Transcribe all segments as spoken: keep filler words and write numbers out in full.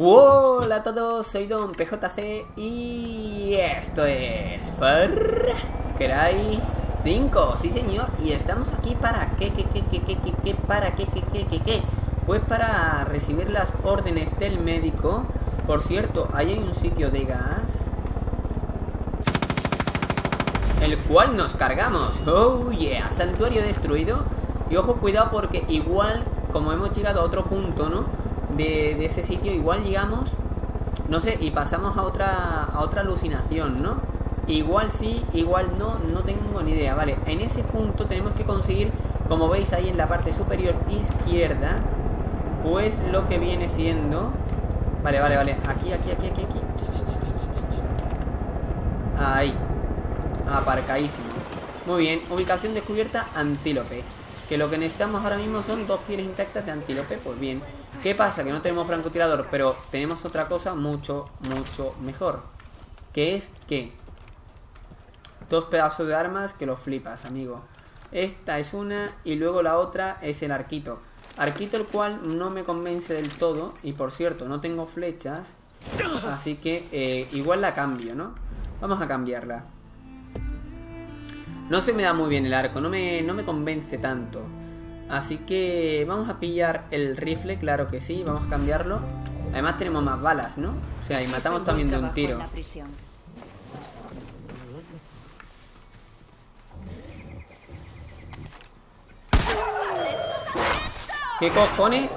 Hola a todos, soy Don P J C y esto es Far Cry cinco, sí señor, y estamos aquí para qué, qué, qué, qué, qué, qué, qué, para qué, qué, qué, qué, qué, pues para recibir las órdenes del médico. Por cierto, ahí hay un sitio de gas, el cual nos cargamos. Oh yeah, santuario destruido. Y ojo, cuidado porque igual, como hemos llegado a otro punto, ¿no? De, de ese sitio, igual llegamos, no sé, y pasamos a otra a otra alucinación, ¿no? Igual sí, igual no, no tengo ni idea. Vale, en ese punto tenemos que conseguir, como veis ahí en la parte superior izquierda, pues lo que viene siendo... Vale, vale, vale, aquí, aquí, aquí, aquí, aquí. Ahí, aparcadísimo. Muy bien, ubicación descubierta, antílope. Que lo que necesitamos ahora mismo son dos pieles intactas de antílope. Pues bien, ¿qué pasa? Que no tenemos francotirador, pero tenemos otra cosa mucho, mucho mejor. Que es que dos pedazos de armas que lo flipas, amigo. Esta es una y luego la otra es el arquito. Arquito el cual no me convence del todo. Y por cierto, no tengo flechas. Así que eh, igual la cambio, ¿no? Vamos a cambiarla. No se me da muy bien el arco, no me, no me convence tanto. Así que vamos a pillar el rifle, claro que sí, vamos a cambiarlo. Además tenemos más balas, ¿no? O sea, y matamos también de un tiro. ¿Qué cojones?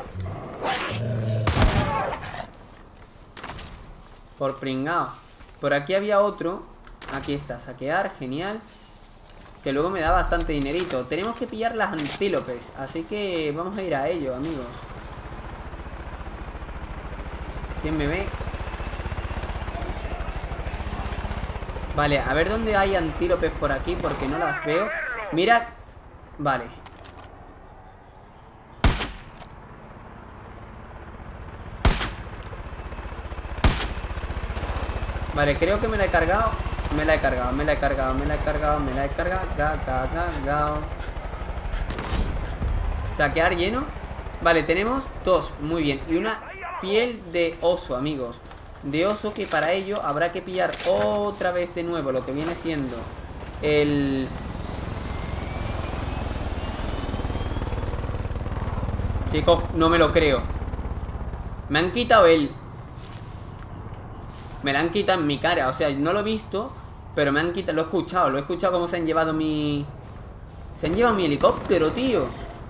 Por pringao. Por aquí había otro. Aquí está, saquear, genial. Que luego me da bastante dinerito. Tenemos que pillar las antílopes, así que vamos a ir a ello, amigos. ¿Quién me ve? Vale, a ver dónde hay antílopes por aquí, porque no las veo. Mira. Vale. Vale, creo que me la he cargado. Me la he cargado, me la he cargado, me la he cargado, me la he cargado, cargado. Saquear lleno. Vale, tenemos dos, muy bien. Y una piel de oso, amigos. De oso, que para ello habrá que pillar otra vez de nuevo lo que viene siendo el... ¿Qué co... No me lo creo. Me han quitado el... Me la han quitado en mi cara, o sea, no lo he visto, pero me han quitado, lo he escuchado, lo he escuchado cómo se han llevado mi... Se han llevado mi helicóptero, tío.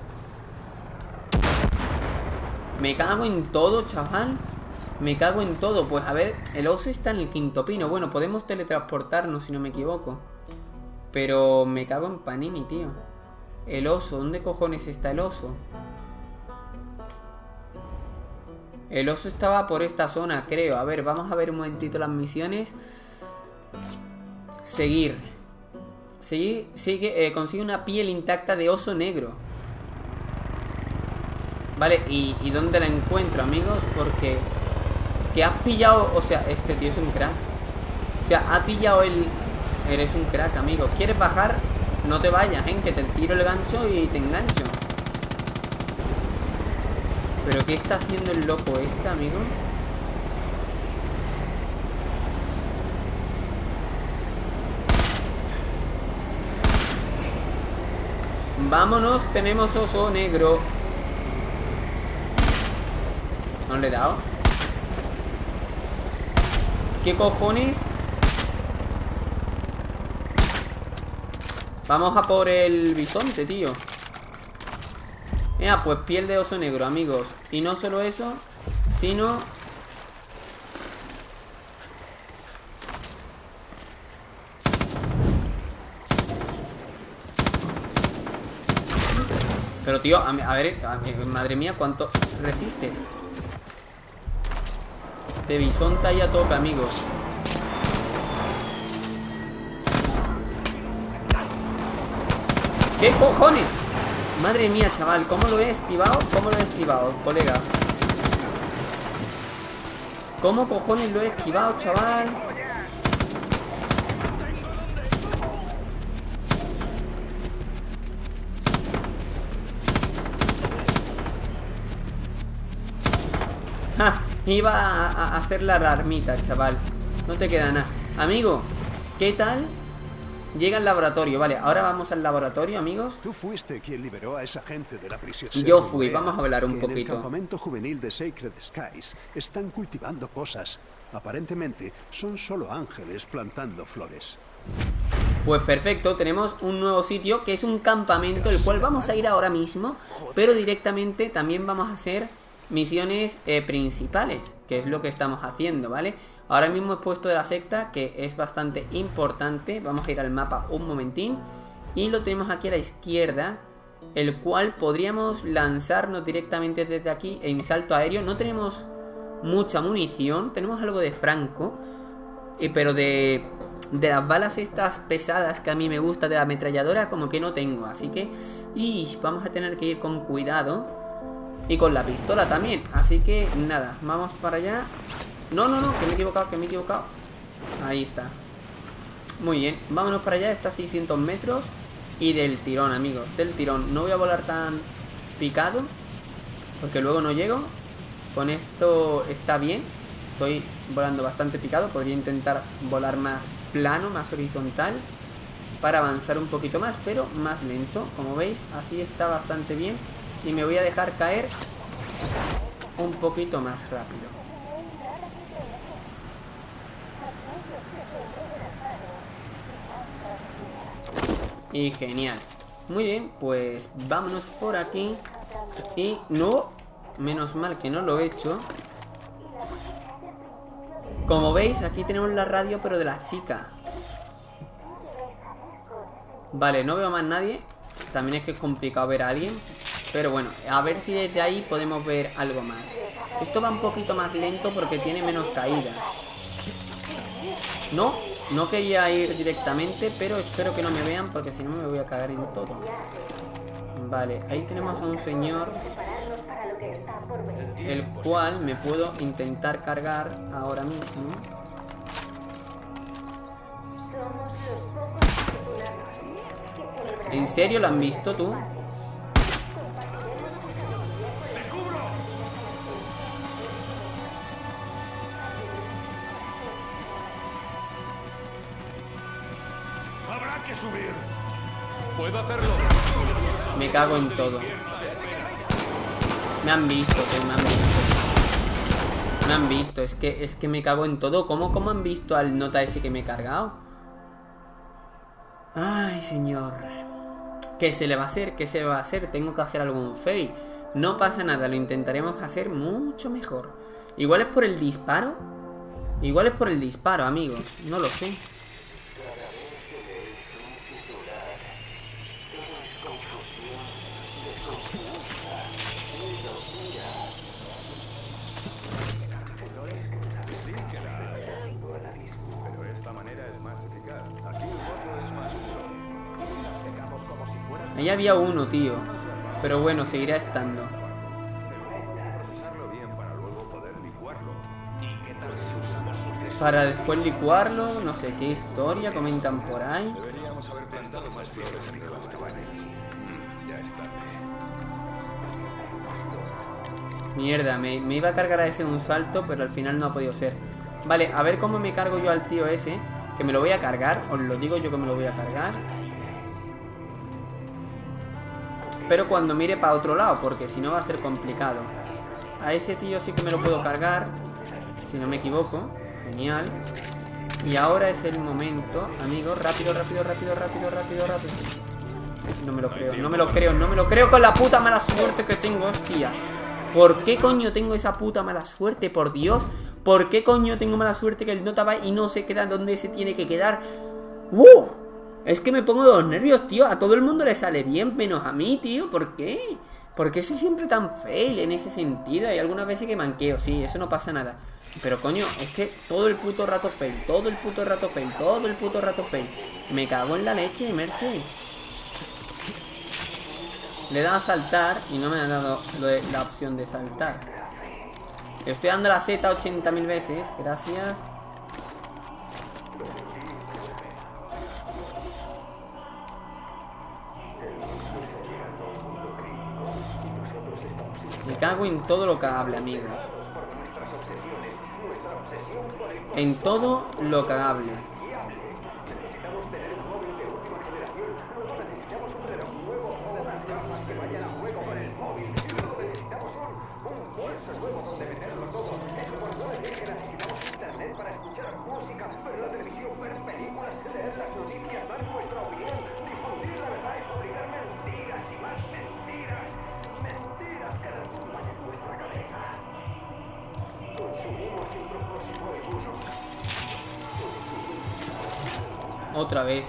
Me cago en todo, chaval. Me cago en todo. Pues a ver, el oso está en el quinto pino. Bueno, podemos teletransportarnos si no me equivoco. Pero me cago en panini, tío. El oso, ¿dónde cojones está el oso? El oso estaba por esta zona, creo. A ver, vamos a ver un momentito las misiones. Seguir. Seguir, sigue, eh, consigue una piel intacta de oso negro. Vale, ¿y, y dónde la encuentro, amigos? Porque... Que has pillado... O sea, este tío es un crack. O sea, ha pillado el... Eres un crack, amigo. ¿Quieres bajar? No te vayas, ¿eh? Que te tiro el gancho y te engancho. ¿Pero qué está haciendo el loco este, amigo? Vámonos, tenemos oso negro. ¿No le he dado? ¿Qué cojones? Vamos a por el bisonte, tío. Mira, pues piel de oso negro, amigos. Y no solo eso, sino... Pero tío, a, a ver, a, madre mía, ¿cuánto resistes? De bisonta y a tope, amigos. ¿Qué cojones? Madre mía, chaval, ¿cómo lo he esquivado? ¿Cómo lo he esquivado, colega? ¿Cómo cojones lo he esquivado, chaval? ¡Ja! Iba a, a hacer la alarmita, chaval. No te queda nada. Amigo, ¿qué tal? Llega al laboratorio, vale, ahora vamos al laboratorio, amigos. Tú fuiste quien liberó a esa gente de la prisión. Yo fui, vamos a hablar un que poquito. En el campamento juvenil de Sacred Skies están cultivando cosas. Aparentemente son solo ángeles plantando flores. Pues perfecto, tenemos un nuevo sitio que es un campamento, el cual vamos a ir ahora mismo, pero directamente también vamos a hacer misiones eh, principales, que es lo que estamos haciendo, ¿vale? Ahora mismo he puesto de la secta, que es bastante importante. Vamos a ir al mapa un momentín. Y lo tenemos aquí a la izquierda, el cual podríamos lanzarnos directamente desde aquí en salto aéreo. No tenemos mucha munición, tenemos algo de franco, eh, pero de, de las balas estas pesadas que a mí me gusta de la ametralladora, como que no tengo. Así que ish, vamos a tener que ir con cuidado. Y con la pistola también. Así que nada, vamos para allá. No, no, no, que me he equivocado, que me he equivocado. Ahí está. Muy bien, vámonos para allá, está a seiscientos metros. Y del tirón, amigos, del tirón. No voy a volar tan picado, porque luego no llego. Con esto está bien. Estoy volando bastante picado. Podría intentar volar más plano, más horizontal, para avanzar un poquito más, pero más lento. Como veis, así está bastante bien. Y me voy a dejar caer un poquito más rápido. Y genial. Muy bien, pues vámonos por aquí. Y no, menos mal que no lo he hecho. Como veis, aquí tenemos la radio, pero de la chica. Vale, no veo más nadie. También es que es complicado ver a alguien. Pero bueno, a ver si desde ahí podemos ver algo más. Esto va un poquito más lento porque tiene menos caída. No, no quería ir directamente, pero espero que no me vean porque si no me voy a cagar en todo. Vale, ahí tenemos a un señor, el cual me puedo intentar cargar ahora mismo. ¿En serio lo han visto tú? Habrá que subir. Puedo hacerlo. Me cago en todo. Me han visto, tío, me han visto. Me han visto, es que, es que me cago en todo. ¿Cómo, cómo han visto al nota ese que me he cargado? Ay, señor. ¿Qué se le va a hacer? ¿Qué se va a hacer? Tengo que hacer algún fail. No pasa nada, lo intentaremos hacer mucho mejor. Igual es por el disparo. Igual es por el disparo, amigos. No lo sé. Ahí había uno, tío. Pero bueno, seguirá estando. Para después licuarlo, no sé qué historia comentan por ahí. Deberíamos haber plantado más flores en las cabañas. Ya está. Mierda, me, me iba a cargar a ese de un salto, pero al final no ha podido ser. Vale, a ver cómo me cargo yo al tío ese. Que me lo voy a cargar, os lo digo yo que me lo voy a cargar. Pero cuando mire para otro lado, porque si no va a ser complicado. A ese tío sí que me lo puedo cargar, si no me equivoco. Genial. Y ahora es el momento, amigos. Rápido, rápido, rápido, rápido, rápido, rápido. No me lo creo, no me lo creo, no me lo creo con la puta mala suerte que tengo, hostia. ¿Por qué coño tengo esa puta mala suerte? Por Dios. ¿Por qué coño tengo mala suerte que el nota va y no se queda donde se tiene que quedar? ¡Uh! Es que me pongo de los nervios, tío. A todo el mundo le sale bien, menos a mí, tío. ¿Por qué? ¿Por qué soy siempre tan fail en ese sentido? Hay algunas veces que manqueo, sí, eso no pasa nada. Pero coño, es que todo el puto rato fail, todo el puto rato fail, todo el puto rato fail. Me cago en la leche, Merche. Le he dado a saltar y no me ha dado lo de, la opción de saltar. Estoy dando la Z ochenta mil veces, gracias. Me cago en todo lo que hable, amigos. En todo lo que hable. Otra vez.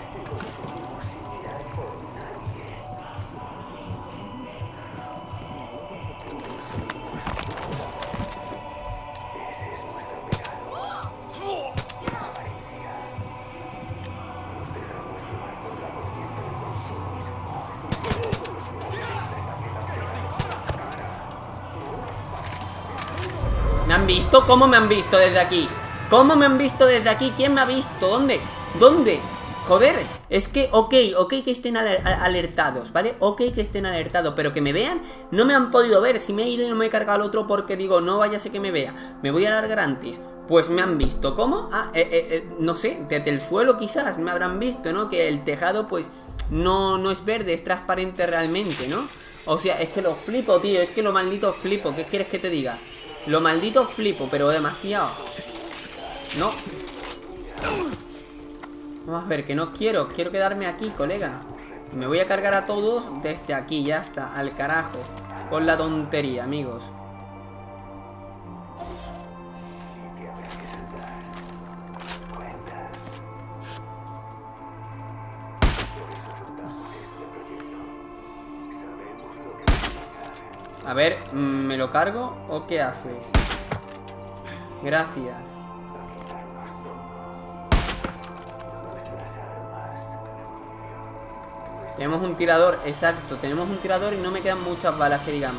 ¿Me han visto? ¿Cómo me han visto desde aquí? ¿Cómo me han visto desde aquí? ¿Quién me ha visto? ¿Dónde? ¿Dónde? Joder, es que, ok, ok que estén aler alertados, ¿vale? Ok que estén alertados, pero que me vean, no me han podido ver. Si me he ido y no me he cargado al otro porque digo, no vaya a ser que me vea, me voy a largar antes. Pues me han visto, ¿cómo? Ah, eh, eh, eh, no sé, desde el suelo quizás me habrán visto, ¿no? Que el tejado pues no, no es verde, es transparente realmente, ¿no? O sea, es que lo flipo, tío, es que lo maldito flipo. ¿Qué quieres que te diga? Lo maldito flipo, pero demasiado. No. Vamos a ver, que no quiero. Quiero quedarme aquí, colega. Me voy a cargar a todos desde aquí, ya está. Al carajo. Con la tontería, amigos. A ver, ¿me lo cargo o qué haces? Gracias. Tenemos un tirador, exacto. Tenemos un tirador y no me quedan muchas balas que digamos.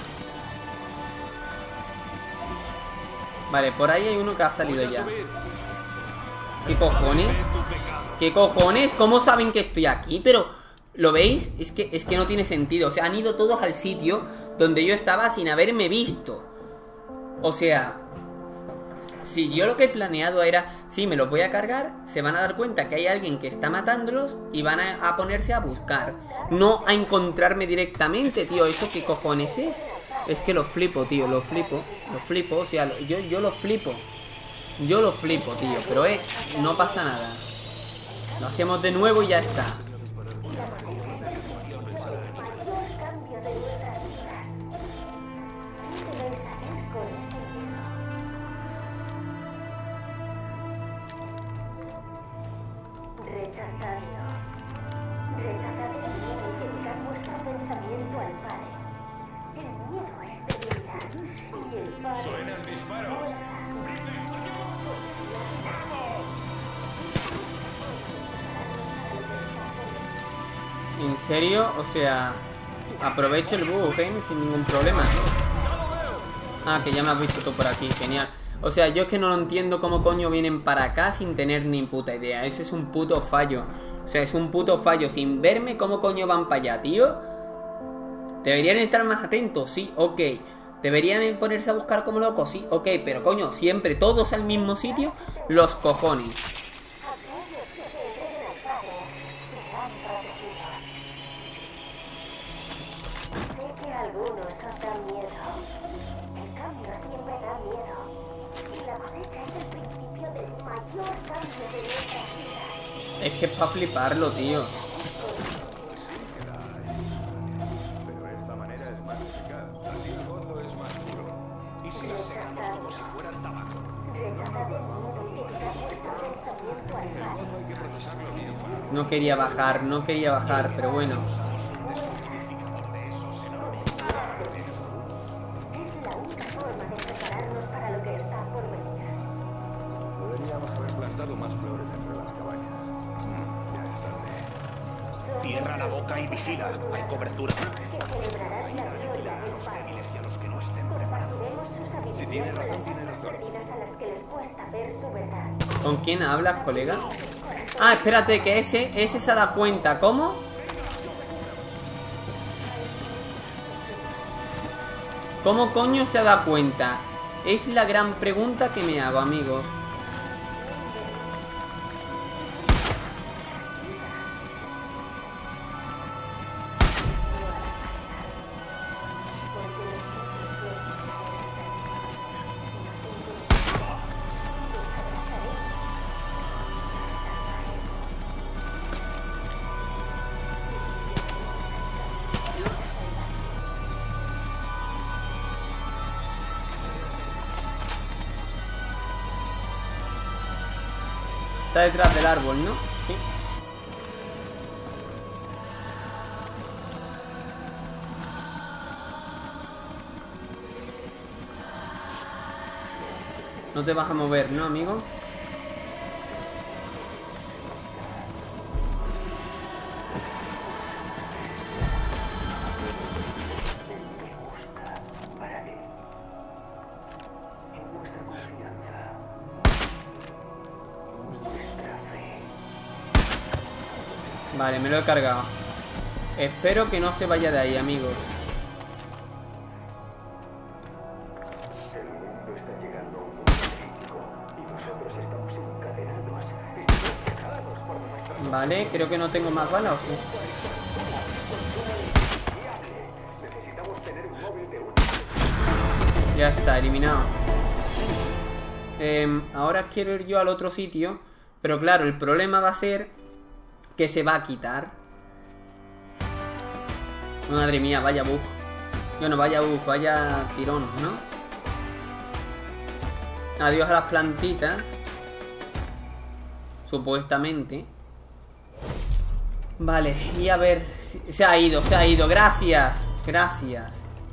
Vale, por ahí hay uno que ha salido ya. ¿Qué cojones? ¿Qué cojones? ¿Cómo saben que estoy aquí? Pero, ¿lo veis? Es que, es que no tiene sentido. O sea, han ido todos al sitio donde yo estaba sin haberme visto. O sea, si yo lo que he planeado era, sí, me los voy a cargar, se van a dar cuenta que hay alguien que está matándolos y van a, a ponerse a buscar, no a encontrarme directamente, tío. ¿Eso qué cojones es? Es que lo flipo, tío, lo flipo, lo flipo, o sea, lo, yo, yo lo flipo. Yo lo flipo, tío, pero eh, no pasa nada. Lo hacemos de nuevo y ya está. ¡Suenan disparos! ¿En serio? O sea, aprovecho el bug, ¿eh? Sin ningún problema. Ah, que ya me has visto tú por aquí, genial. O sea, yo es que no lo entiendo cómo coño vienen para acá sin tener ni puta idea. Eso es un puto fallo. O sea, es un puto fallo. Sin verme, ¿cómo coño van para allá, tío? ¿Deberían estar más atentos? Sí, ok. ¿Deberían ponerse a buscar como locos? Sí, ok. Pero coño, siempre todos al mismo sitio. Los cojones. Es que es para fliparlo, tío. Pero esta manera es más eficaz. Así el gozo es más puro. ¿Y si las secamos como si fueran tabaco? Hay que procesarlo bien. No quería bajar, no quería bajar, pero bueno. Deberíamos haber plantado más flores entre las cabañas. Ya es tarde. Cierra la boca y vigila. Hay cobertura. Si tiene razón, tiene razón. ¿Con quién hablas, colega? Ah, espérate, que ese, ese se da cuenta. ¿Cómo? ¿Cómo coño se da cuenta? Es la gran pregunta que me hago, amigos. Está detrás del árbol, ¿no? Sí. No te vas a mover, ¿no, amigo? Vale, me lo he cargado. Espero que no se vaya de ahí, amigos. El mundo está llegando a un punto crítico y nosotros estamos encadenados. Estamos pegados por nuestra... Vale, creo que no tengo más balas, ¿o sí? Necesitamos tener un móvil de uno. Ya está, eliminado. eh, Ahora quiero ir yo al otro sitio. Pero claro, el problema va a ser que se va a quitar. Madre mía, vaya bug. Bueno, vaya bug, vaya tirón, ¿no? Adiós a las plantitas. Supuestamente. Vale, y a ver. Se ha ido, se ha ido, gracias. Gracias.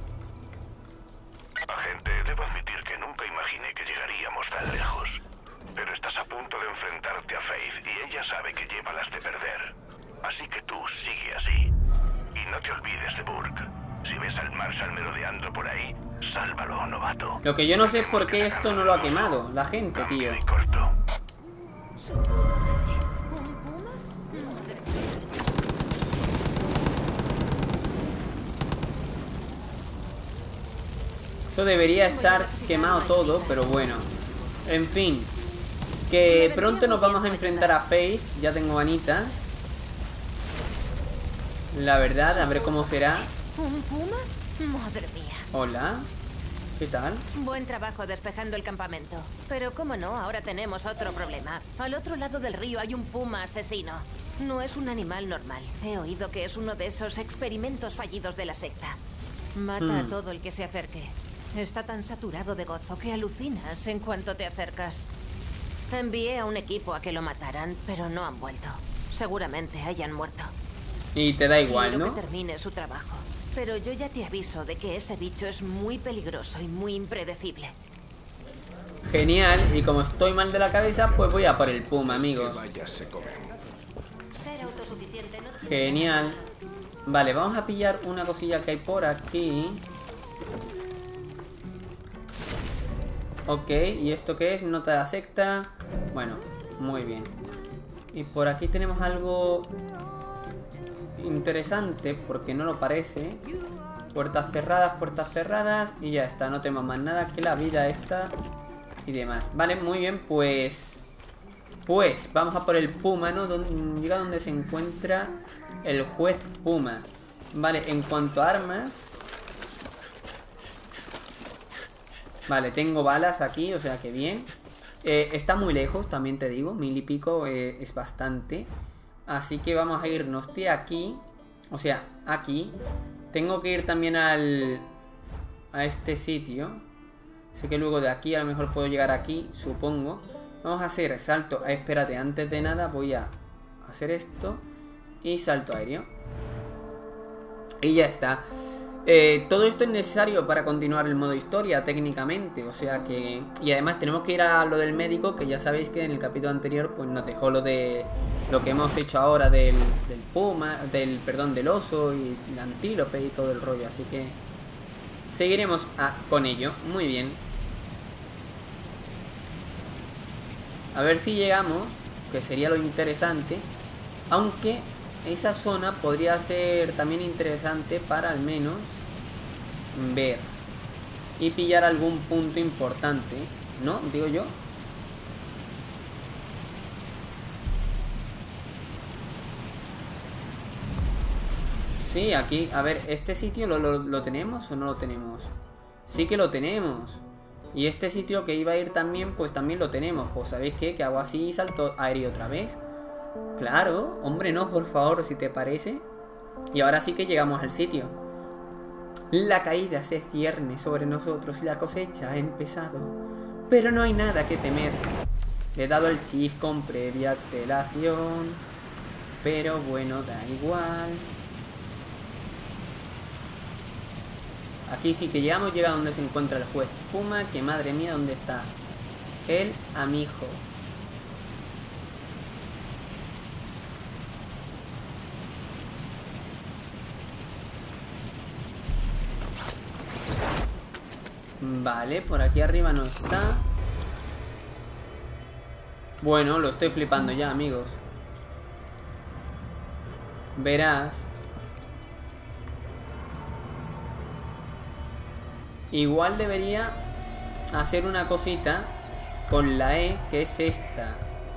Agente, debo admitir que nunca imaginé que llegaríamos tan lejos. Pero estás a punto de enfrentarte a Faith y ella sabe que lleva las de perder. Así que tú sigue así. Y no te olvides de Burke. Si ves al Marshal merodeando por ahí, sálvalo, novato. Lo que yo no sé es por qué esto no lo ha quemado la gente, tío. Cambio y corto. Eso debería estar quemado todo, pero bueno. En fin. Que pronto nos vamos a enfrentar a Faith. Ya tengo ganitas. La verdad, a ver cómo será. ¿Un puma? Madre mía. Hola. ¿Qué tal? Buen trabajo despejando el campamento. Pero cómo no, ahora tenemos otro problema. Al otro lado del río hay un puma asesino. No es un animal normal. He oído que es uno de esos experimentos fallidos de la secta. Mata Hmm. a todo el que se acerque. Está tan saturado de gozo que alucinas en cuanto te acercas. Envié a un equipo a que lo mataran, pero no han vuelto. Seguramente hayan muerto. Y te da igual, Quiero ¿no? que termine su trabajo. Pero yo ya te aviso de que ese bicho es muy peligroso y muy impredecible. Genial. Y como estoy mal de la cabeza, pues voy a por el puma, amigos. Vaya se comen. Ser autosuficiente no tiene... Genial. Vale, vamos a pillar una cosilla que hay por aquí. Ok, ¿y esto qué es? Nota de la secta. Bueno, muy bien. Y por aquí tenemos algo interesante, porque no lo parece. Puertas cerradas, puertas cerradas. Y ya está, no tenemos más nada que la vida esta y demás. Vale, muy bien, pues... Pues vamos a por el puma, ¿no? Donde, llega donde se encuentra el juez puma. Vale, en cuanto a armas... Vale, tengo balas aquí, o sea que bien. eh, Está muy lejos, también te digo. Mil y pico eh, es bastante. Así que vamos a irnos de aquí. O sea, aquí. Tengo que ir también al... a este sitio. Sé que luego de aquí a lo mejor puedo llegar aquí, supongo. Vamos a hacer salto. eh, Espérate, antes de nada voy a hacer esto. Y salto aéreo. Y ya está. Eh, todo esto es necesario para continuar el modo historia técnicamente, o sea que... Y además tenemos que ir a lo del médico, que ya sabéis que en el capítulo anterior pues nos dejó lo de... Lo que hemos hecho ahora del, del puma, del, perdón, del oso y el antílope y todo el rollo, así que... Seguiremos a, con ello, muy bien. A ver si llegamos, que sería lo interesante, aunque... Esa zona podría ser también interesante para al menos ver. y pillar algún punto importante, ¿no? Digo yo. Sí, aquí, a ver, ¿este sitio lo, lo, lo tenemos o no lo tenemos? Sí que lo tenemos. Y este sitio que iba a ir también, pues también lo tenemos. Pues ¿sabéis qué? Que hago así y salto aéreo otra vez. Claro, hombre, no, por favor, si te parece. Y ahora sí que llegamos al sitio. La caída se cierne sobre nosotros y la cosecha ha empezado. Pero no hay nada que temer. Le he dado el shift con previa antelación. Pero bueno, da igual. Aquí sí que llegamos, llega donde se encuentra el juez Puma, que madre mía, ¿dónde está? El amigo. Vale, por aquí arriba no está. Bueno, lo estoy flipando ya, amigos. Verás. Igual debería hacer una cosita con la E, que es esta.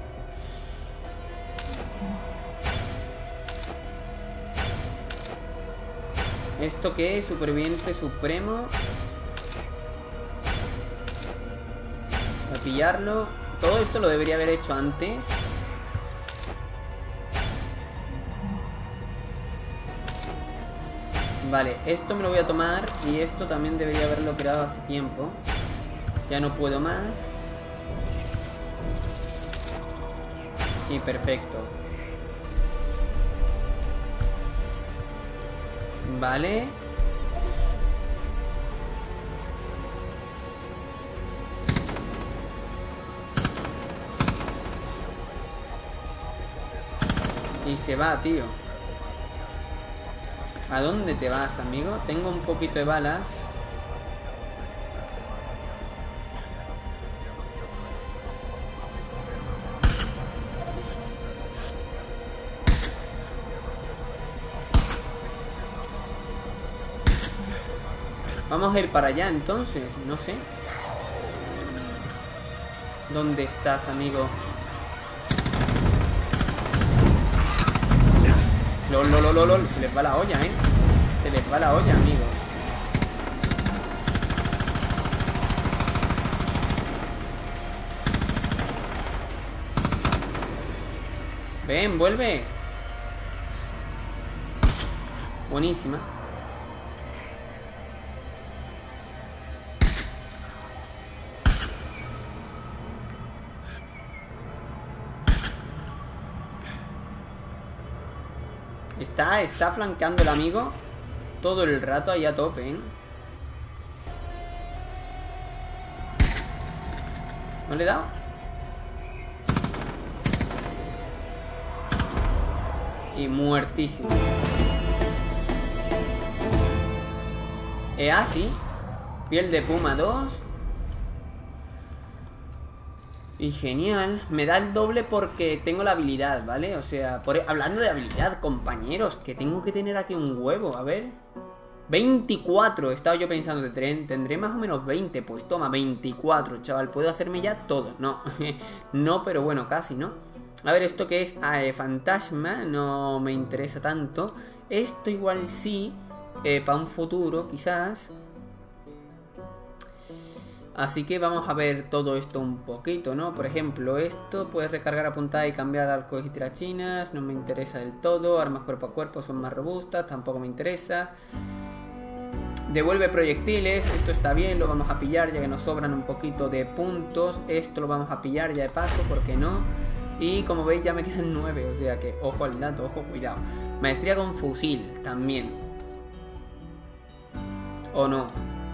¿Esto qué es? Superviviente supremo. Voy a pillarlo. Todo esto lo debería haber hecho antes. Vale, esto me lo voy a tomar. Y esto también debería haberlo creado hace tiempo. Ya no puedo más. Y perfecto. Vale. Y se va, tío. ¿A dónde te vas, amigo? Tengo un poquito de balas. Vamos a ir para allá entonces, no sé. ¿Dónde estás, amigo? Lol, lol, lol, lol, se les va la olla, eh. Se les va la olla, amigos. Ven, vuelve. Buenísima. Está, está flanqueando el amigo todo el rato ahí a tope, ¿eh? ¿No le he dado? Y muertísimo. Eh, así. Piel de puma dos. Y genial, me da el doble porque tengo la habilidad, ¿vale? O sea, por, hablando de habilidad, compañeros, que tengo que tener aquí un huevo, a ver. veinticuatro, estaba yo pensando, tendré más o menos veinte, pues toma, veinticuatro, chaval, puedo hacerme ya todo. No, no, pero bueno, casi, ¿no? A ver, ¿esto qué es? Ah, eh, fantasma, no me interesa tanto. Esto igual sí, eh, para un futuro, quizás. Así que vamos a ver todo esto un poquito, ¿no? Por ejemplo, esto, puedes recargar, apuntar y cambiar arcos y tirachinas. No me interesa del todo. Armas cuerpo a cuerpo son más robustas, tampoco me interesa. Devuelve proyectiles, esto está bien, lo vamos a pillar ya que nos sobran un poquito de puntos. Esto lo vamos a pillar ya de paso, ¿por qué no? Y como veis ya me quedan nueve, o sea que ojo al dato, ojo, cuidado. Maestría con fusil, también. ¿O no?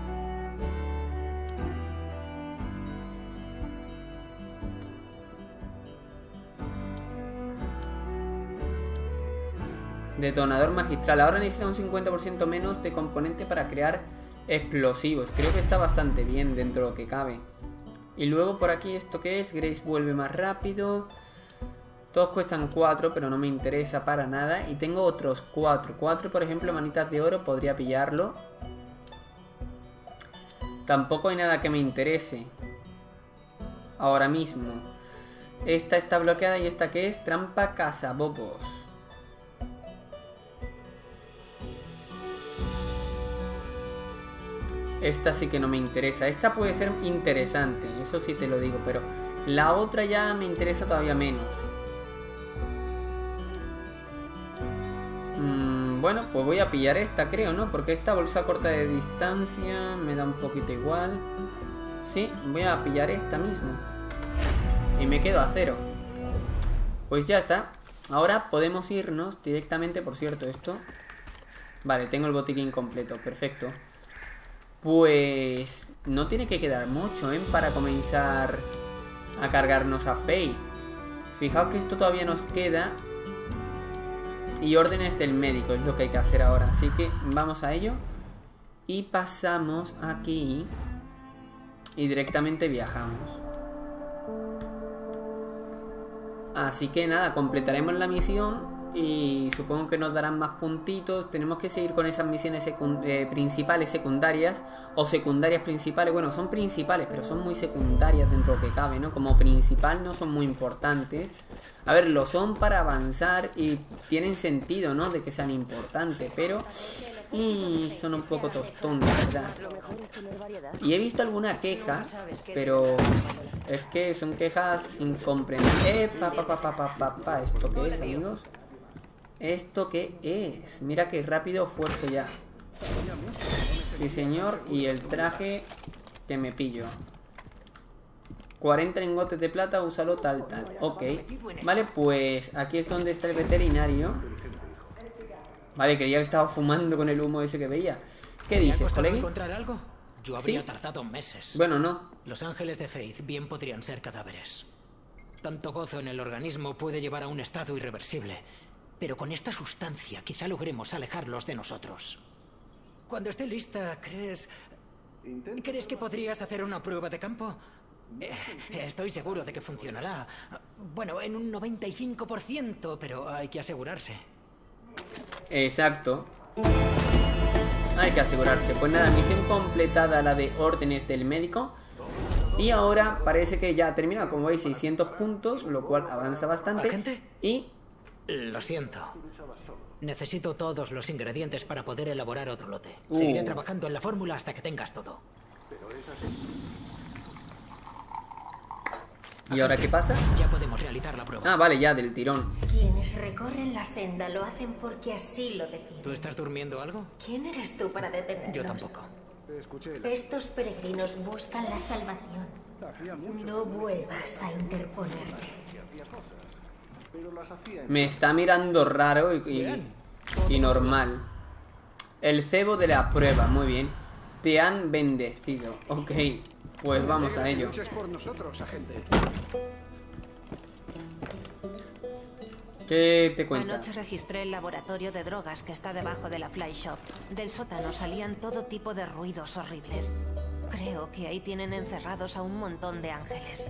Detonador magistral. Ahora necesita un cincuenta por ciento menos de componente para crear explosivos. Creo que está bastante bien dentro de lo que cabe. Y luego por aquí, ¿esto qué es? Grace vuelve más rápido. Todos cuestan cuatro, pero no me interesa para nada. Y tengo otros cuatro. cuatro, por ejemplo, manitas de oro. Podría pillarlo. Tampoco hay nada que me interese ahora mismo. Esta está bloqueada y esta que es trampa cazabobos. Esta sí que no me interesa. Esta puede ser interesante, eso sí te lo digo, pero la otra ya me interesa todavía menos. Mm, bueno, pues voy a pillar esta, creo, ¿no? Porque esta bolsa corta de distancia me da un poquito igual. Sí, voy a pillar esta mismo. Y me quedo a cero. Pues ya está. Ahora podemos irnos directamente, por cierto, esto. Vale, tengo el botiquín completo, perfecto. Pues no tiene que quedar mucho, ¿eh? Para comenzar a cargarnos a Faith. Fijaos que esto todavía nos queda. Y órdenes del médico es lo que hay que hacer ahora. Así que vamos a ello. Y pasamos aquí. Y directamente viajamos. Así que nada, completaremos la misión. Y supongo que nos darán más puntitos. Tenemos que seguir con esas misiones secund eh, principales, secundarias. O secundarias principales. Bueno, son principales, pero son muy secundarias dentro de lo que cabe, ¿no? Como principal no son muy importantes. A ver, lo son para avanzar y tienen sentido, ¿no? De que sean importantes, pero y son un poco tostón, la verdad. Y he visto alguna queja, pero es que son quejas incomprensibles. Eh, pa, pa, pa, pa, pa, pa, pa. ¿Esto qué es, amigos? ¿Esto qué es? Mira qué rápido esfuerzo ya. Sí, señor. Y el traje que me pillo. cuarenta lingotes de plata, úsalo tal, tal. Ok. Vale, pues aquí es donde está el veterinario. Vale, creía que estaba fumando con el humo ese que veía. ¿Qué dices, colegui? ¿Encontrar algo? Yo habría ¿Sí? tardado meses. Bueno, no. Los ángeles de Faith bien podrían ser cadáveres. Tanto gozo en el organismo puede llevar a un estado irreversible. Pero con esta sustancia quizá logremos alejarlos de nosotros. Cuando esté lista, ¿crees... ¿Crees que podrías hacer una prueba de campo? Eh, estoy seguro de que funcionará. Bueno, en un noventa y cinco por ciento, pero hay que asegurarse. Exacto. Hay que asegurarse. Pues nada, misión completada, la de órdenes del médico. Y ahora parece que ya ha terminado. Como veis, seiscientos puntos, lo cual avanza bastante. ¿Agente? Y... Lo siento. Necesito todos los ingredientes para poder elaborar otro lote. Uh. Seguiré trabajando en la fórmula hasta que tengas todo. ¿Y ahora qué pasa? Ya podemos realizar la prueba. Ah, vale, ya, del tirón. Quienes recorren la senda lo hacen porque así lo deciden. ¿Tú estás durmiendo algo? ¿Quién eres tú para detenernos? Yo tampoco. Estos peregrinos buscan la salvación. No vuelvas a interponerte. Me está mirando raro y, y, y normal. El cebo de la prueba, muy bien. Te han bendecido. Ok, pues vamos a ello. ¿Qué te cuenta? Anoche registré el laboratorio de drogas que está debajo de la Fly Shop. Del sótano salían todo tipo de ruidos horribles. Creo que ahí tienen encerrados a un montón de ángeles.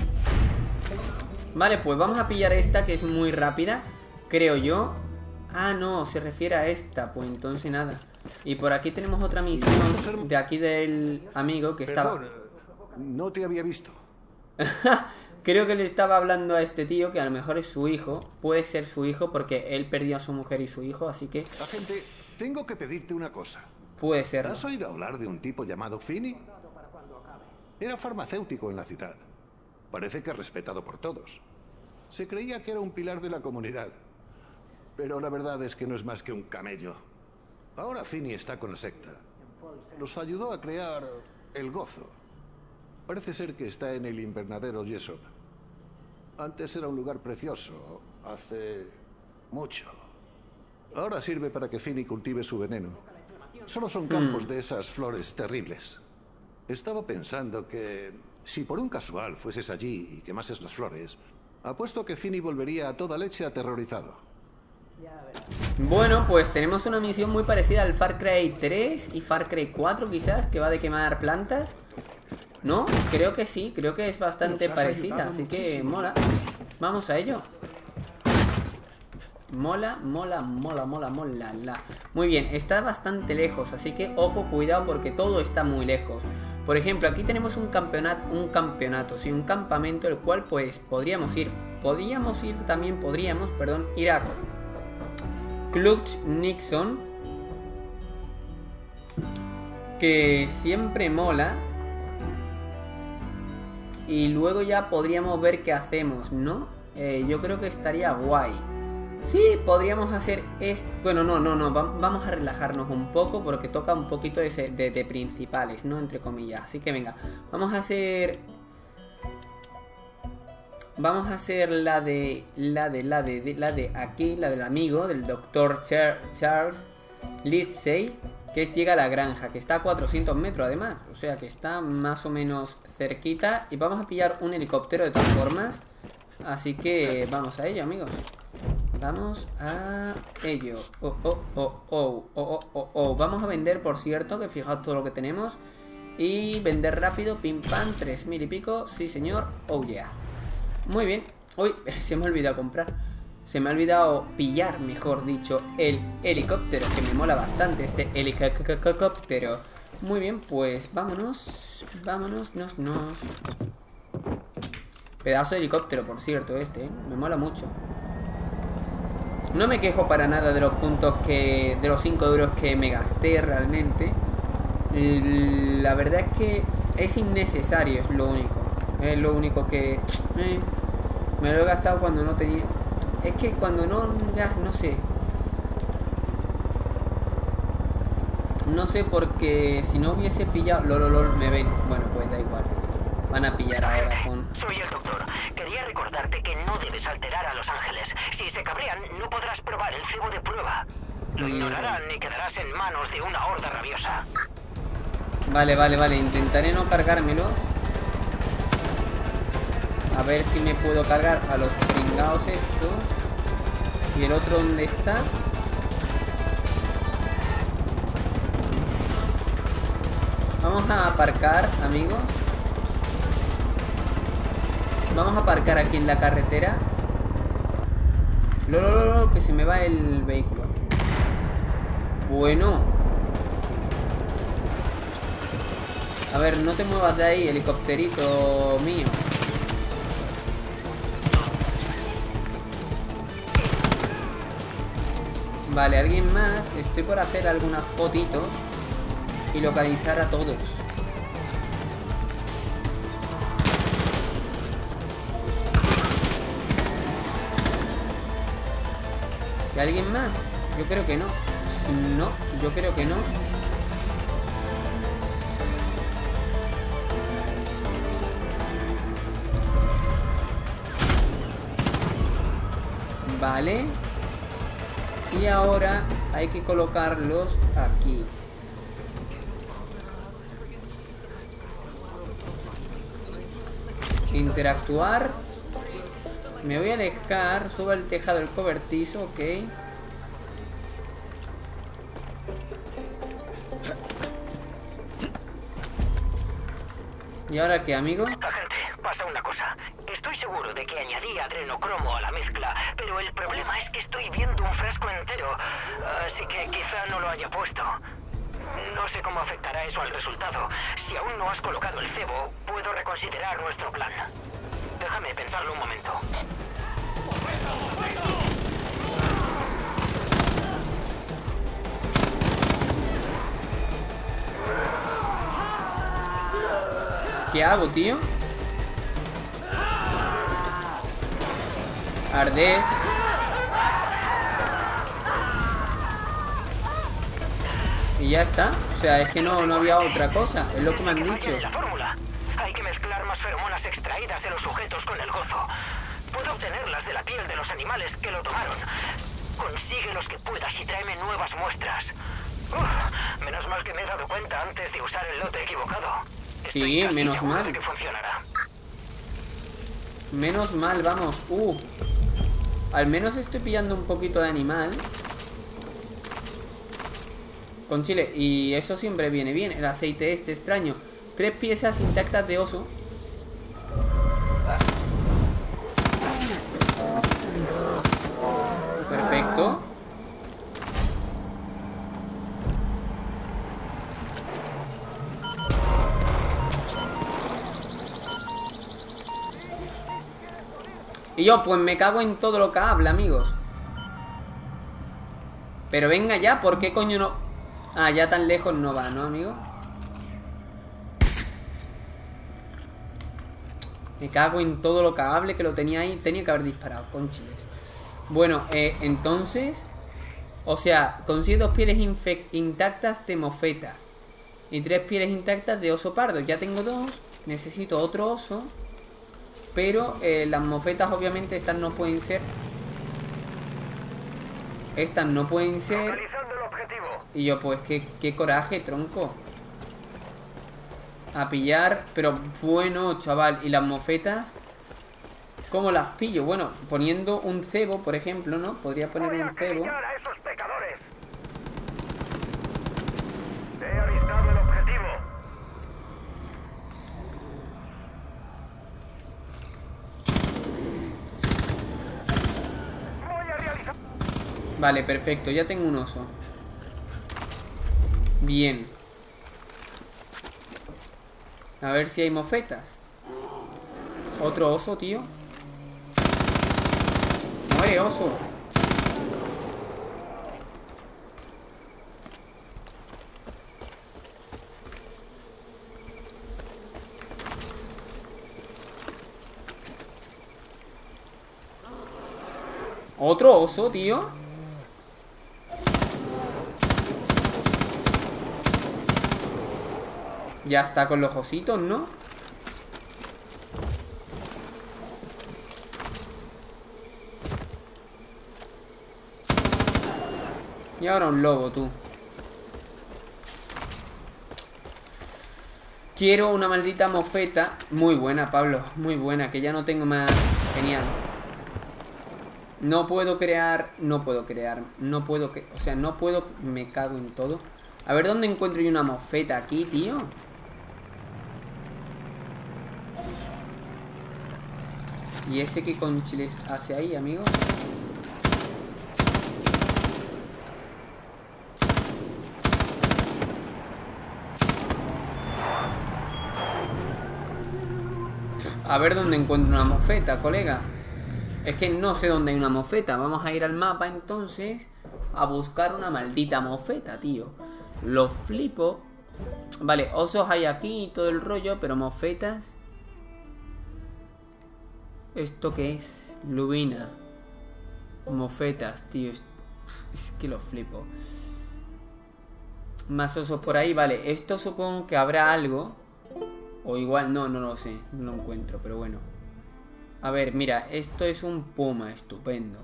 Vale, pues vamos a pillar esta que es muy rápida, creo yo. Ah, no, se refiere a esta. Pues entonces nada. Y por aquí tenemos otra misión de aquí del amigo que estaba... Perdón, no te había visto. Creo que le estaba hablando a este tío que a lo mejor es su hijo. Puede ser su hijo porque él perdió a su mujer y su hijo, así que... Agente, tengo que pedirte una cosa. Puede ser. ¿Has oído hablar de un tipo llamado Finney? Era farmacéutico en la ciudad. Parece que es respetado por todos. Se creía que era un pilar de la comunidad. Pero la verdad es que no es más que un camello. Ahora Finney está con la secta. Los ayudó a crear el gozo. Parece ser que está en el invernadero Jessup. Antes era un lugar precioso. Hace mucho. Ahora sirve para que Finney cultive su veneno. Solo son campos de esas flores terribles. Estaba pensando que... si por un casual fueses allí y quemases las flores, apuesto que Finney volvería a toda leche aterrorizado. Bueno, pues tenemos una misión muy parecida al Far Cry tres y Far Cry cuatro quizás, que va de quemar plantas. ¿No? Creo que sí, creo que es bastante parecida, así que mola. Vamos a ello. Mola, mola, mola, mola, mola, la. Muy bien, está bastante lejos, así que ojo, cuidado porque todo está muy lejos. Por ejemplo, aquí tenemos un campeonato, un campeonato, sí, un campamento, el cual pues podríamos ir, podríamos ir también, podríamos, perdón, ir a Clutch Nixon, que siempre mola. Y luego ya podríamos ver qué hacemos, ¿no? Eh, yo creo que estaría guay. Sí, podríamos hacer esto. Bueno, no, no, no. Vamos a relajarnos un poco porque toca un poquito de, de, de principales, ¿no? Entre comillas. Así que venga, vamos a hacer... Vamos a hacer la de... La de, la de, de la de aquí, la del amigo, del doctor Char Charles Lindsay, que llega a la granja, que está a cuatrocientos metros además. O sea que está más o menos cerquita. Y vamos a pillar un helicóptero de todas formas. Así que vamos a ello, amigos. Vamos a ello. Oh, oh, oh, oh, oh, oh, oh. Vamos a vender, por cierto, que fijaos todo lo que tenemos. Y vender rápido, pim pam, tres mil y pico. Sí, señor, oh yeah. Muy bien. Uy, se me ha olvidado comprar. Se me ha olvidado pillar, mejor dicho, el helicóptero, que me mola bastante este helicóptero. Muy bien, pues vámonos. Vámonos, nos, nos. Pedazo de helicóptero, por cierto, este, ¿eh? Me mola mucho. No me quejo para nada de los puntos que... de los cinco euros que me gasté realmente. La verdad es que es innecesario, es lo único. Es lo único que... Eh, me lo he gastado cuando no tenía... Es que cuando no... no sé. No sé, porque si no hubiese pillado... Lol, lol, me ven. Bueno, pues da igual. Van a pillar ahora con... Soy el doctor. Quería recordarte que no debes alterar a Los Ángeles. Si se cabrean, no podrás probar el cebo de prueba. Lo ignorarán y quedarás en manos de una horda rabiosa. Vale, vale, vale. Intentaré no cargármelo. A ver si me puedo cargar a los pringados estos. ¿Y el otro dónde está? Vamos a aparcar, amigos. Vamos a aparcar aquí en la carretera. Lolo, lolo, que se me va el vehículo. Bueno. A ver, no te muevas de ahí, helicópterito mío. Vale, alguien más. Estoy por hacer algunas fotitos y localizar a todos. ¿Y alguien más? Yo creo que no. No, yo creo que no. Vale. Y ahora hay que colocarlos aquí. Interactuar. Me voy a dejar. Sube el tejado del cobertizo, ok. ¿Y ahora qué, amigo? Agente, pasa una cosa. Estoy seguro de que añadí adrenocromo a la mezcla, pero el problema es que estoy viendo un frasco entero, así que quizá no lo haya puesto. No sé cómo afectará eso al resultado. Si aún no has colocado el cebo, puedo reconsiderar nuestro plan. Déjame pensarlo un momento. ¿Qué hago, tío? Arder. Y ya está. O sea, es que no, no había otra cosa. Es lo que me han dicho. La fórmula. Hay que mezclar más feromonas extraídas de los sujetos con el gozo. Puedo obtenerlas de la piel de los animales que lo tomaron. Consigue los que puedas y tráeme nuevas muestras. Uf, menos mal que me he dado cuenta antes de usar el lote equivocado. Sí, menos mal. Que funcionará. Menos mal, vamos. Uh. Al menos estoy pillando un poquito de animal. Con chile. Y eso siempre viene bien. El aceite este extraño. Tres piezas intactas de oso. Perfecto. Y yo, pues me cago en todo lo que habla, amigos. Pero venga ya, ¿por qué coño no? Ah, ya tan lejos no va, ¿no, amigo? Me cago en todo lo que hable, que lo tenía ahí. Tenía que haber disparado, conchiles. Bueno, eh, entonces... O sea, consigue dos pieles intactas de mofeta y tres pieles intactas de oso pardo. Ya tengo dos. Necesito otro oso. Pero eh, las mofetas obviamente estas no pueden ser. Estas no pueden ser. Y yo pues qué, qué coraje, tronco. A pillar. Pero bueno, chaval. ¿Y las mofetas? ¿Cómo las pillo? Bueno, poniendo un cebo, por ejemplo, ¿no? Podría poner un cebo. He avistado el objetivo. Voy a realizar. Vale, perfecto, ya tengo un oso. Bien. A ver si hay mofetas. Otro oso, tío. Muere, oso. Otro oso, tío. Ya está con los ositos, ¿no? Y ahora un lobo, tú. Quiero una maldita mofeta. Muy buena, Pablo. Muy buena, que ya no tengo más. Genial. No puedo crear. No puedo crear. No puedo que. O sea, no puedo. Me cago en todo. A ver dónde encuentro yo una mofeta aquí, tío. ¿Y ese qué conchiles hace ahí, amigo? A ver dónde encuentro una mofeta, colega. Es que no sé dónde hay una mofeta. Vamos a ir al mapa entonces a buscar una maldita mofeta, tío. Lo flipo. Vale, osos hay aquí y todo el rollo, pero mofetas. ¿Esto qué es? Lubina. Mofetas, tío. Es, es que lo flipo. Más osos por ahí, vale. Esto supongo que habrá algo. O igual, no, no lo sé. No lo encuentro, pero bueno. A ver, mira, esto es un puma, estupendo.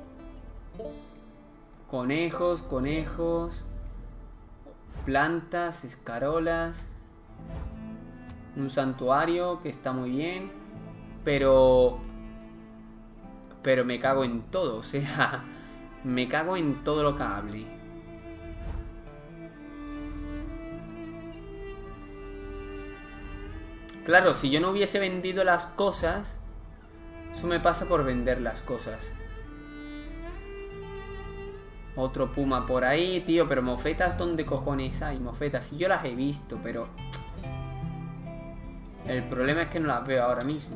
Conejos, conejos. Plantas, escarolas. Un santuario que está muy bien. Pero... Pero me cago en todo, o sea... Me cago en todo lo que hable. Claro, si yo no hubiese vendido las cosas... Eso me pasa por vender las cosas. Otro puma por ahí, tío. Pero mofetas, ¿dónde cojones hay? Mofetas, sí, yo las he visto, pero... El problema es que no las veo ahora mismo.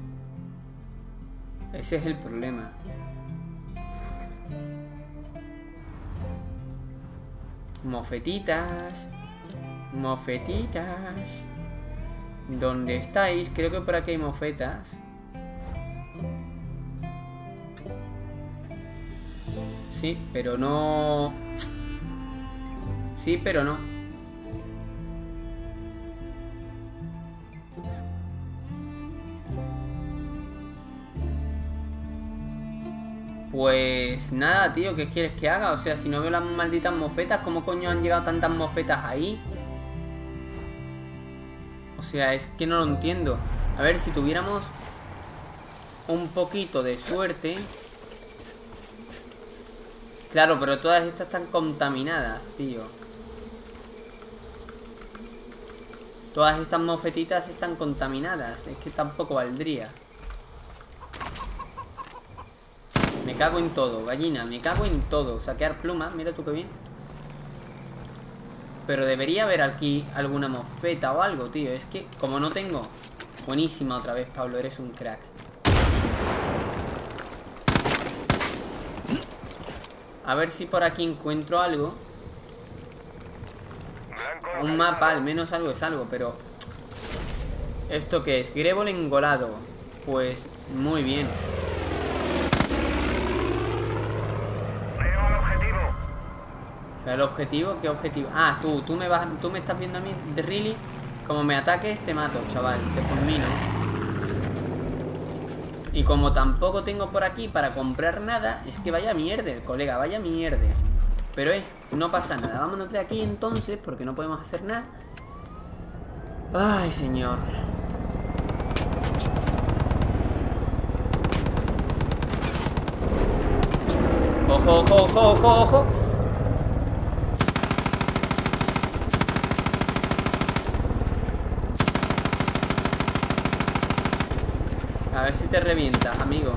Ese es el problema. Mofetitas. Mofetitas. ¿Dónde estáis? Creo que por aquí hay mofetas. Sí, pero no... Sí, pero no. Pues nada, tío, ¿qué quieres que haga? O sea, si no veo las malditas mofetas, ¿cómo coño han llegado tantas mofetas ahí? O sea, es que no lo entiendo. A ver, si tuviéramos un poquito de suerte... Claro, pero todas estas están contaminadas, tío. Todas estas mofetitas están contaminadas. Es que tampoco valdría. Me cago en todo, gallina. Me cago en todo. Saquear plumas, mira tú qué bien. Pero debería haber aquí alguna mofeta o algo, tío. Es que como no tengo... Buenísima otra vez, Pablo, eres un crack. A ver si por aquí encuentro algo. Un mapa, al menos algo es algo, pero... ¿Esto qué es? Grébol engolado. Pues muy bien. Veo al objetivo. ¿El objetivo? ¿Qué objetivo? Ah, tú, tú me vas, tú me estás viendo a mí, de really. Como me ataques, te mato, chaval, te fulmino. Y como tampoco tengo por aquí para comprar nada, es que vaya mierda, colega, vaya mierda. Pero eh, no pasa nada. Vámonos de aquí entonces, porque no podemos hacer nada. Ay, señor. Ojo, ojo, ojo, ojo, ojo. A ver si te revientas, amigo.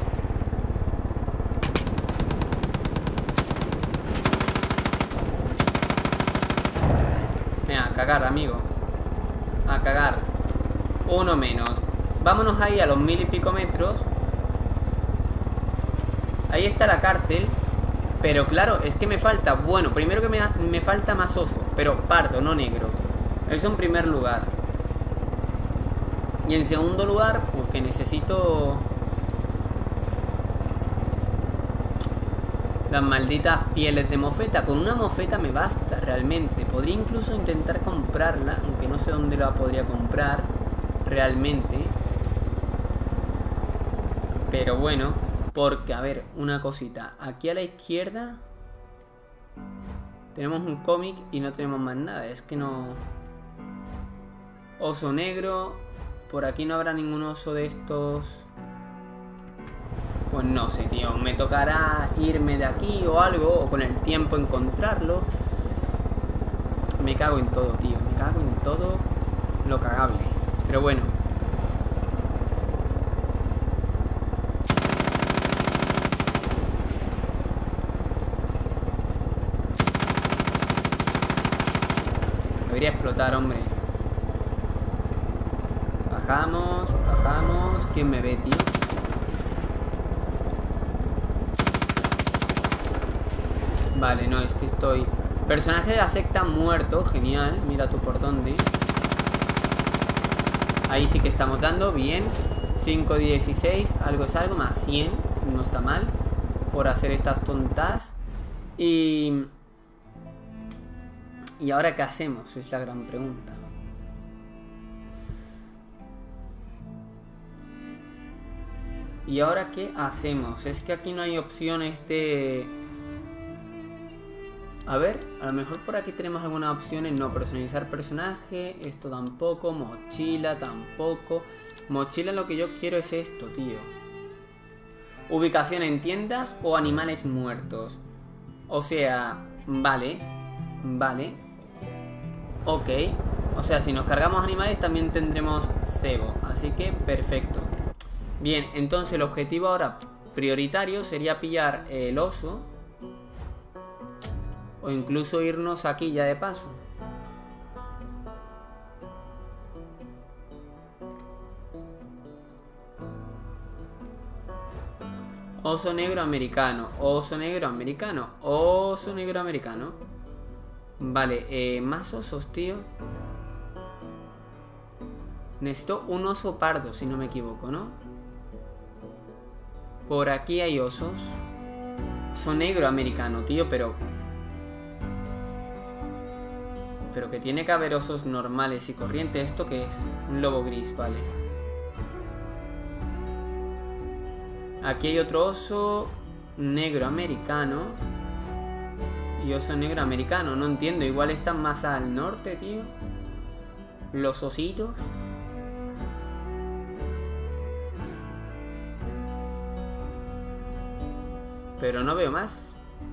Venga, a cagar, amigo. A cagar. Uno menos. Vámonos ahí a los mil y pico metros. Ahí está la cárcel. Pero claro, es que me falta... Bueno, primero que me, me falta más oso. Pero pardo, no negro. Eso en primer lugar. Y en segundo lugar, pues que necesito... Las malditas pieles de mofeta. Con una mofeta me basta, realmente. Podría incluso intentar comprarla, aunque no sé dónde la podría comprar realmente. Pero bueno, porque, a ver, una cosita. Aquí a la izquierda tenemos un cómic y no tenemos más nada. Es que no... Oso negro. Por aquí no habrá ningún oso de estos. Pues no sé, tío. Me tocará irme de aquí o algo. O con el tiempo encontrarlo. Me cago en todo, tío. Me cago en todo lo cagable. Pero bueno. Debería explotar, hombre. Bajamos, bajamos. ¿Quién me ve, tío? Vale, no, es que estoy... Personaje de la secta muerto, genial. Mira tú por dónde. Ahí sí que estamos dando, bien. cinco dieciséis, algo es algo, más cien. No está mal. Por hacer estas tontas. Y... ¿Y ahora qué hacemos? Es la gran pregunta. ¿Y ahora qué hacemos? Es que aquí no hay opciones de... A ver, a lo mejor por aquí tenemos algunas opciones. No, personalizar personaje. Esto tampoco, mochila tampoco. Mochila lo que yo quiero es esto, tío. Ubicación en tiendas o animales muertos. O sea, vale. Vale. Ok. O sea, si nos cargamos animales también tendremos cebo. Así que perfecto. Bien, entonces el objetivo ahora prioritario sería pillar el oso. O incluso irnos aquí ya de paso. Oso negro americano. Oso negro americano. Oso negro americano. Vale, eh, más osos, tío. Necesito un oso pardo, si no me equivoco, ¿no? Por aquí hay osos. Oso negro americano, tío, pero... Pero que tiene que haber osos normales y corrientes. ¿Esto qué es? Un lobo gris, vale. Aquí hay otro oso negro americano. Y oso negro americano. No entiendo. Igual están más al norte, tío. Los ositos. Pero no veo más.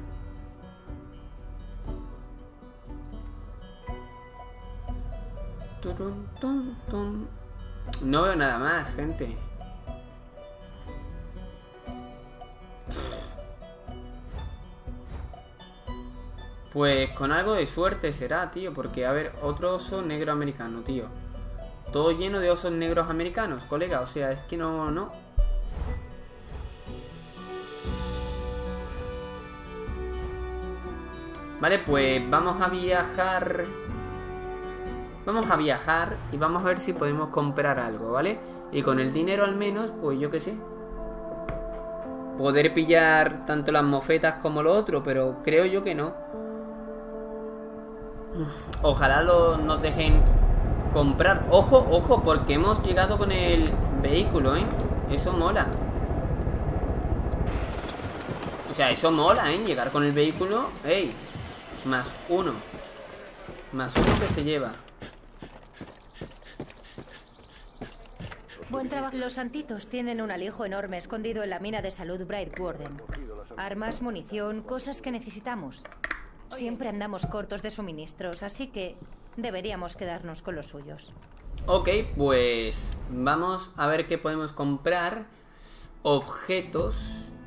No veo nada más, gente. Pues con algo de suerte será, tío. Porque, a ver, otro oso negro americano, tío. Todo lleno de osos negros americanos, colega. O sea, es que no, no. Vale, pues vamos a viajar. Vamos a viajar y vamos a ver si podemos comprar algo, ¿vale? Y con el dinero al menos, pues yo qué sé, poder pillar tanto las mofetas como lo otro, pero creo yo que no. Ojalá lo, nos dejen comprar. Ojo, ojo, porque hemos llegado con el vehículo, ¿eh? Eso mola. O sea, eso mola, ¿eh? Llegar con el vehículo. ¡Ey! Más uno. Más uno que se lleva. Buen trabajo. Los santitos tienen un alijo enorme escondido en la mina de salud Bright Warden. Armas, munición, cosas que necesitamos. Siempre andamos cortos de suministros, así que deberíamos quedarnos con los suyos. Ok, pues vamos a ver qué podemos comprar. Objetos.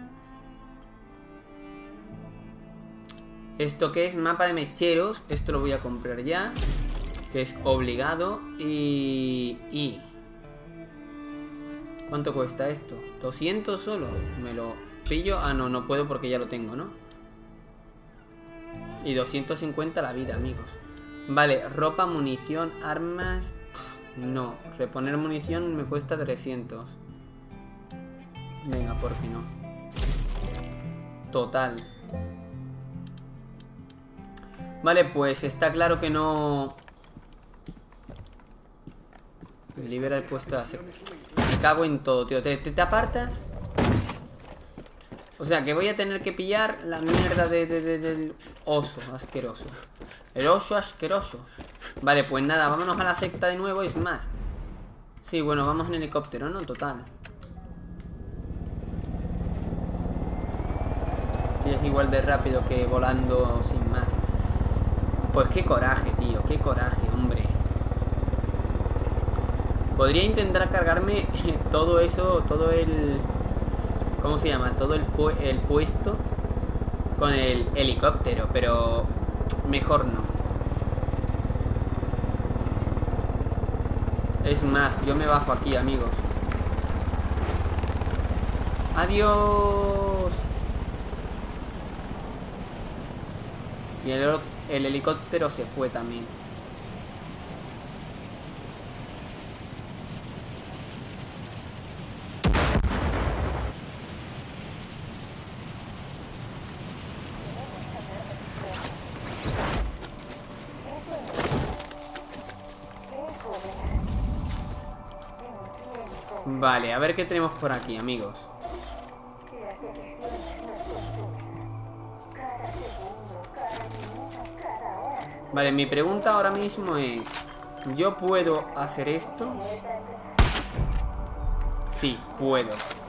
Esto que es mapa de mecheros. Esto lo voy a comprar ya, que es obligado. Y... y... ¿cuánto cuesta esto? ¿doscientos solo? ¿Me lo pillo? Ah, no, no puedo porque ya lo tengo, ¿no? Y doscientos cincuenta la vida, amigos. Vale, ropa, munición, armas... Pff, no, reponer munición me cuesta trescientos. Venga, ¿por qué no? Total. Vale, pues está claro que no... Libera el puesto de aseo. Me cago en todo, tío. ¿Te, te, te apartas? O sea, que voy a tener que pillar la mierda de, de, de, del oso asqueroso. El oso asqueroso. Vale, pues nada, vámonos a la secta de nuevo. Es más. Sí, bueno, vamos en helicóptero, ¿no? Total. Sí, es igual de rápido que volando sin más. Pues qué coraje, tío. Qué coraje, hombre. Podría intentar cargarme todo eso, todo el... ¿cómo se llama? Todo el, pu el puesto con el helicóptero, pero mejor no. Es más, yo me bajo aquí, amigos. ¡Adiós! Y el, el helicóptero se fue también. Vale, a ver qué tenemos por aquí, amigos. Vale, mi pregunta ahora mismo es... ¿yo puedo hacer esto? Sí, puedo.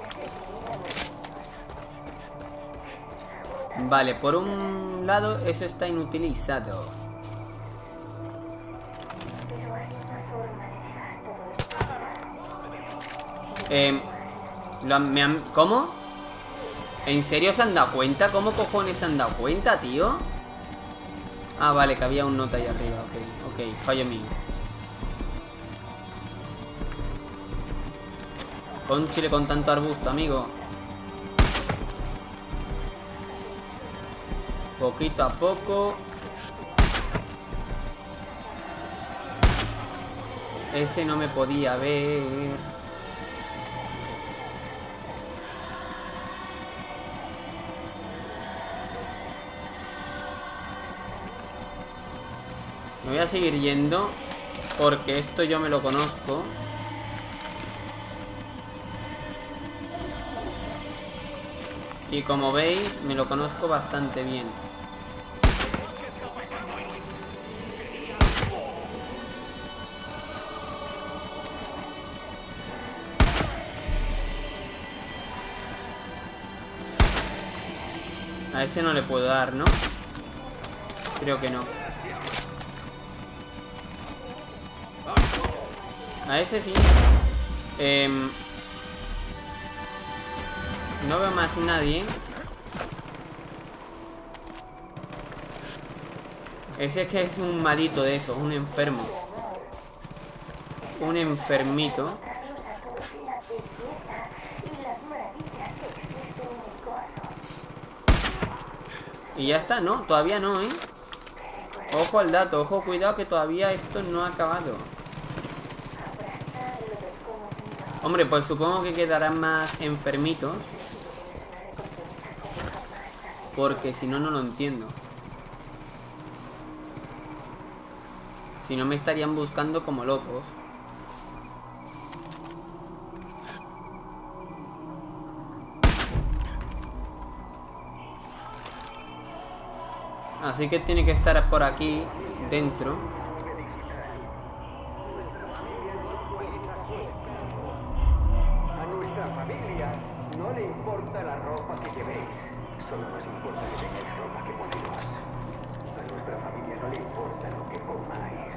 Vale, por un lado eso está inutilizado. Eh, lo han, me han, ¿cómo? ¿En serio se han dado cuenta? ¿Cómo cojones se han dado cuenta, tío? Ah, vale, que había un nota ahí arriba. Ok, ok, fallo mío. Con chile con tanto arbusto, amigo. Poquito a poco. Ese no me podía ver. Me voy a seguir yendo porque esto yo me lo conozco. Y como veis, me lo conozco bastante bien. A ese no le puedo dar, ¿no? Creo que no. A ese sí. eh, No veo más nadie. Ese es que es un malito de eso, un enfermo. Un enfermito. Y ya está, ¿no? Todavía no, ¿eh? Ojo al dato, ojo, cuidado que todavía esto no ha acabado. Hombre, pues supongo que quedarán más enfermitos. Porque si no, no lo entiendo. Si no, me estarían buscando como locos. Así que tiene que estar por aquí dentro. A nuestra familia no le importa la ropa que llevéis. Solo nos importa que tengáis ropa que poneros. A nuestra familia no le importa lo que comáis.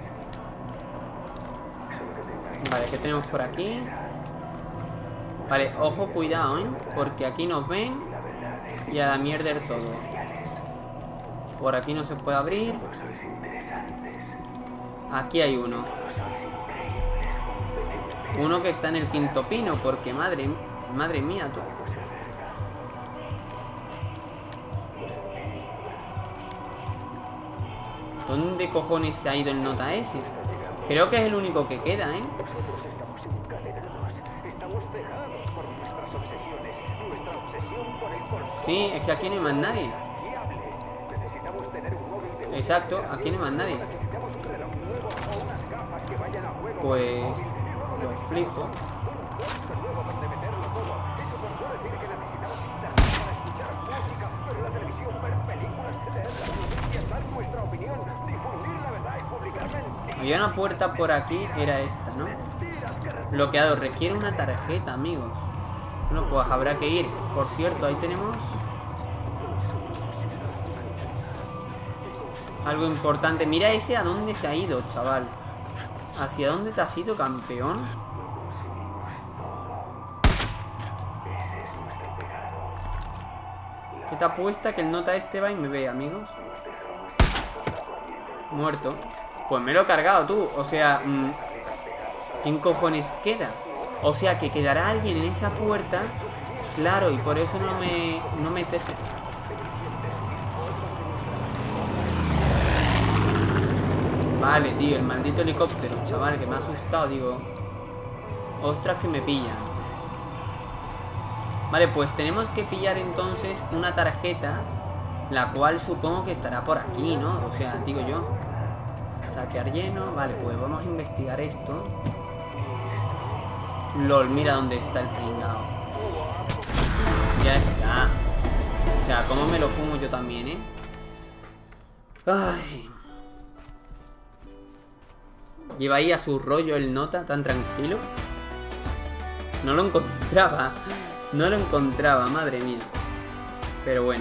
Solo que tengáis. Vale, ¿qué tenemos por aquí? Vale, ojo, cuidado, ¿eh? Porque aquí nos ven. Y a la mierda del todo. Por aquí no se puede abrir. Aquí hay uno. Uno que está en el quinto pino. Porque madre, madre mía, tú. ¿Dónde cojones se ha ido el nota ese? Creo que es el único que queda, ¿eh? Sí, es que aquí no hay más nadie. Exacto, aquí no hay más nadie. Pues lo flipo. Había una puerta por aquí, era esta, ¿no? Bloqueado, requiere una tarjeta, amigos. Bueno, pues habrá que ir. Por cierto, ahí tenemos algo importante. Mira ese a dónde se ha ido, chaval. ¿Hacia dónde te has ido, campeón? ¿Qué te apuesta que el nota este va y me ve, amigos? Muerto. Pues me lo he cargado, tú. O sea, mmm, ¿quién cojones queda? O sea, que quedará alguien en esa puerta. Claro, y por eso no me... No me te... Vale, tío, el maldito helicóptero, chaval, que me ha asustado, digo. Ostras, que me pillan. Vale, pues tenemos que pillar entonces una tarjeta, la cual supongo que estará por aquí, ¿no? O sea, digo yo. Saquear lleno. Vale, pues vamos a investigar esto. LOL, mira dónde está el pringao. Ya está. O sea, cómo me lo fumo yo también, ¿eh? Ay. Lleva ahí a su rollo el nota tan tranquilo. No lo encontraba. No lo encontraba, madre mía. Pero bueno.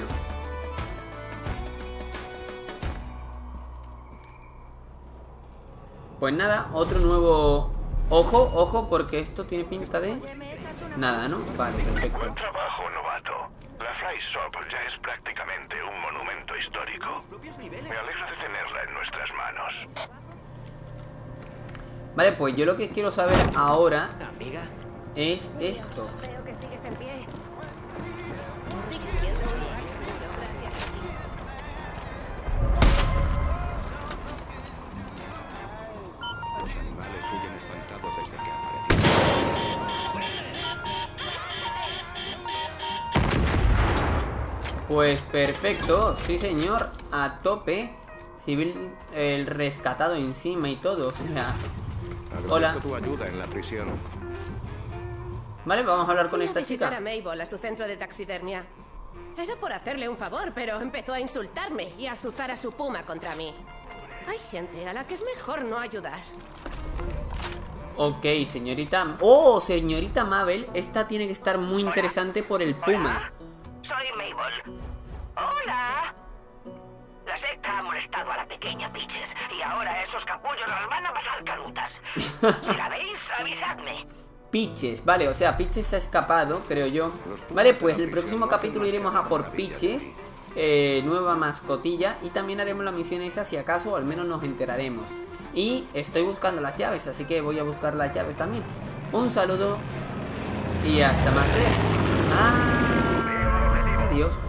Pues nada, otro nuevo... Ojo, ojo, porque esto tiene pinta de... Nada, ¿no? Vale, perfecto. Buen trabajo, novato. La Fly Shop ya es prácticamente un monumento histórico. Me alegra de tenerla en nuestras manos. Vale, pues yo lo que quiero saber ahora es esto. Los animales huyen espantados desde que aparecieron. Pues perfecto, sí señor, a tope. Civil, el rescatado encima y todo, o sea... Hola. Tu ayuda en la prisión. Vale, vamos a hablar con Fui esta a visitar chica. a Mabel a su centro de taxidermia. Era por hacerle un favor, pero empezó a insultarme y a azuzar a su puma contra mí. Hay gente a la que es mejor no ayudar. Ok, señorita... ¡Oh, señorita Mabel! Esta tiene que estar muy interesante por el puma. Soy Mabel. Hola. La secta ha molestado a la pequeña Peaches y ahora esos capullos las van a pasar canutas. Si la veis, avisadme. Peaches, vale, o sea, Peaches se ha escapado, creo yo. Vale, pues el próximo capítulo iremos a por Peaches, eh, nueva mascotilla, y también haremos la misión esa si acaso, o al menos nos enteraremos. Y estoy buscando las llaves, así que voy a buscar las llaves también. Un saludo y hasta más ver. Adiós.